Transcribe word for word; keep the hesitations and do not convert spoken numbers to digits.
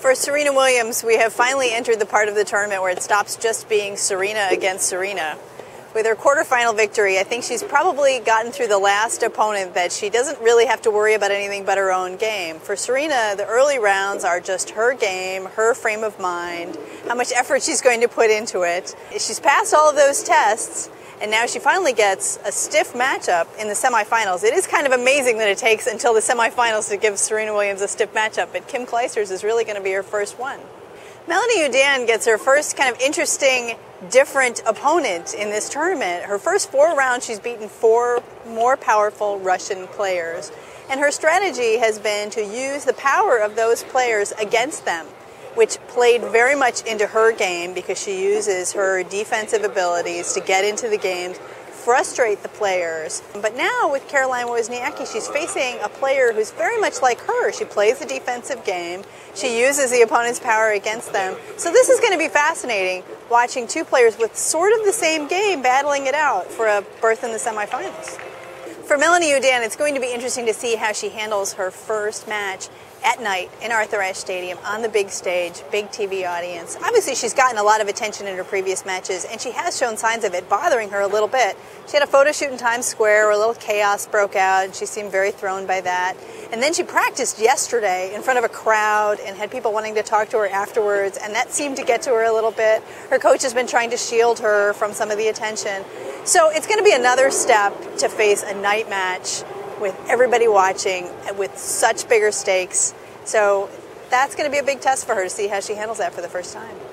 For Serena Williams, we have finally entered the part of the tournament where it stops just being Serena against Serena. With her quarterfinal victory, I think she's probably gotten through the last opponent that she doesn't really have to worry about anything but her own game. For Serena, the early rounds are just her game, her frame of mind, how much effort she's going to put into it. She's passed all of those tests, and now she finally gets a stiff matchup in the semifinals. It is kind of amazing that it takes until the semifinals to give Serena Williams a stiff matchup, but Kim Clijsters is really going to be her first one. Melanie Oudin gets her first kind of interesting, different opponent in this tournament. Her first four rounds, she's beaten four more powerful Russian players. And her strategy has been to use the power of those players against them, which played very much into her game because she uses her defensive abilities to get into the games, frustrate the players. But now with Caroline Wozniacki, she's facing a player who's very much like her. She plays the defensive game. She uses the opponent's power against them. So this is going to be fascinating, watching two players with sort of the same game battling it out for a berth in the semifinals. For Melanie Oudin, it's going to be interesting to see how she handles her first match at night in Arthur Ashe Stadium on the big stage, big T V audience. Obviously, she's gotten a lot of attention in her previous matches, and she has shown signs of it bothering her a little bit. She had a photo shoot in Times Square where a little chaos broke out, and she seemed very thrown by that. And then she practiced yesterday in front of a crowd and had people wanting to talk to her afterwards, and that seemed to get to her a little bit. Her coach has been trying to shield her from some of the attention. So it's going to be another step to face a night match with everybody watching, with such bigger stakes. So that's going to be a big test for her to see how she handles that for the first time.